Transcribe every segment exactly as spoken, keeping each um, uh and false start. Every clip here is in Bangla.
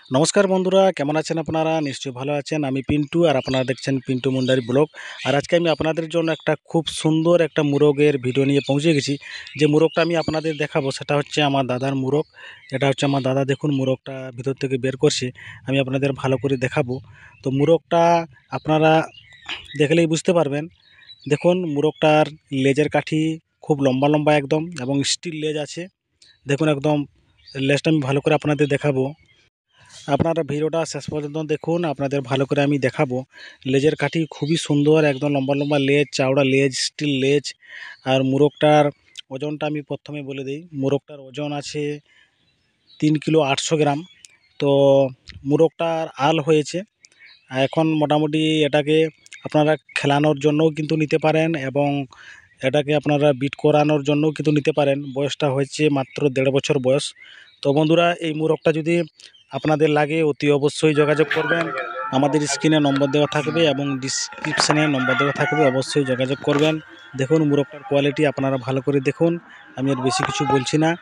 নমস্কার বন্ধুরা, কেমন আছেন আপনারা? নিশ্চয়ই ভালো আছেন। আমি পিন্টু আর আপনারা দেখছেন পিন্টু মুন্ডারি ব্লগ। আর আজকে আমি আপনাদের জন্য একটা খুব সুন্দর একটা মুরগের ভিডিও নিয়ে পৌঁছে গেছি। যে মুরগটা আমি আপনাদের দেখাবো সেটা হচ্ছে আমার দাদার মুরগ। এটা হচ্ছে আমার দাদা, দেখুন মুরগটা ভিতর থেকে বের করছে, আমি আপনাদের ভালো করে দেখাবো। তো মুরগটা আপনারা দেখলেই বুঝতে পারবেন। দেখুন মুরগটার লেজের কাঠি খুব লম্বা লম্বা একদম, এবং স্টিল লেজ আছে। দেখুন একদম লেজটা আমি ভালো করে আপনাদের দেখাবো। আপনারা ভিডিওটা শেষ পর্যন্ত দেখুন, আপনাদের ভালো করে আমি দেখাবো। লেজের কাঠি খুবই সুন্দর, একদম লম্বা লম্বা লেজ, চাওড়া লেজ, স্টিল লেজ। আর মুরগটার ওজনটা আমি প্রথমে বলে দিই। মুরগটার ওজন আছে তিন কিলো আটশো গ্রাম। তো মুরগটার আল হয়েছে। এখন মোটামুটি এটাকে আপনারা খেলানোর জন্যও কিন্তু নিতে পারেন, এবং এটাকে আপনারা বিট করানোর জন্যও কিন্তু নিতে পারেন। বয়সটা হয়েছে মাত্র দেড় বছর বয়স। তো বন্ধুরা, এই মুরগটা যদি আপনাদের লাগে অতি অবশ্যই যোগাযোগ করবেন। আমাদের স্ক্রিনে নম্বর দেওয়া থাকবে এবং ডিসক্রিপশানে নম্বর দেওয়া থাকবে, অবশ্যই যোগাযোগ করবেন। দেখুন মুরগটার কোয়ালিটি আপনারা ভালো করে দেখুন, আমি আর বেশি কিছু বলছি না।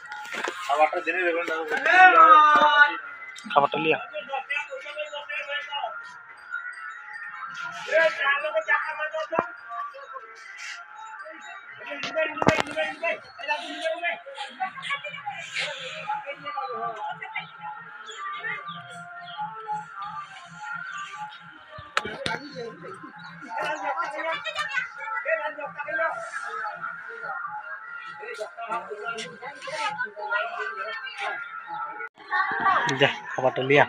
খাবারটা লিয়া যা খাবারটা লিয়া।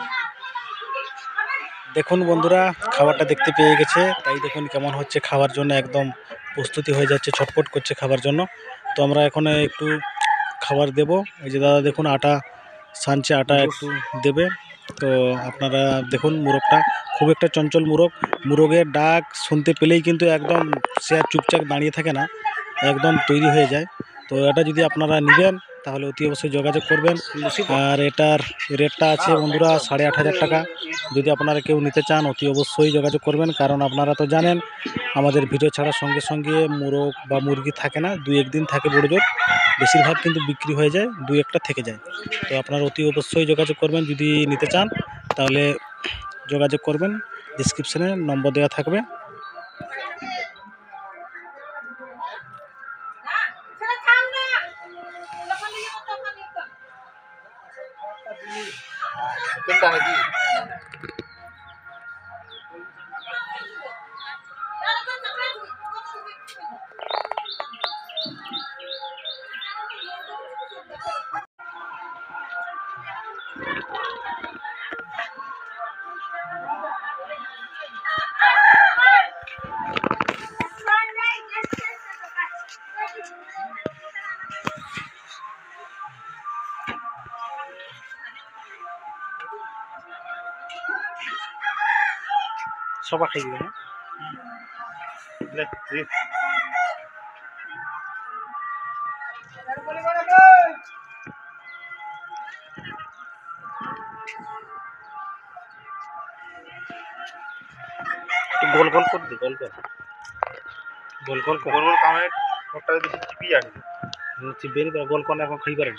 দেখুন বন্ধুরা, খাবারটা দেখতে পেয়ে গেছে, তাই দেখুন কেমন হচ্ছে খাওয়ার জন্য, একদম প্রস্তুতি হয়ে যাচ্ছে, ছটফট করছে খাবার জন্য। তো আমরা এখন একটু খাবার দেব। এই যে দাদা দেখুন আটা সানছে, আটা একটু দেবে। তো আপনারা দেখুন মুরগটা খুব একটা চঞ্চল মুরগ। মুরগের ডাক শুনতে পেলেই কিন্তু একদম সে আর চুপচাপ দাঁড়িয়ে থাকে না, একদম তৈরি হয়ে যায়। তো এটা যদি আপনারা নেবেন তাহলে অতি অবশ্যই যোগাযোগ করবেন। আর এটার রেটটা আছে বন্ধুরা সাড়ে আট হাজার টাকা। যদি আপনারা কেউ নিতে চান অতি অবশ্যই যোগাযোগ করবেন, কারণ আপনারা তো জানেন আমাদের ভিডিও ছাড়ার সঙ্গে সঙ্গে মুরগ বা মুরগি থাকে না, দুই একদিন থাকে বড় জোর, বেশিরভাগ কিন্তু বিক্রি হয়ে যায়, দুই একটা থেকে যায়। তো আপনারা অতি অবশ্যই যোগাযোগ করবেন, যদি নিতে চান তাহলে যোগাযোগ করবেন, ডিসক্রিপশানে নম্বর দেওয়া থাকবে। সবাই খাই দিবে না। গোল গোল করে দি, গোল গোল গোল গোল গোল গোল কামে ওটা বেশি চিপি যাবে, চিপে নি গোল কোন এখন খাই পারে।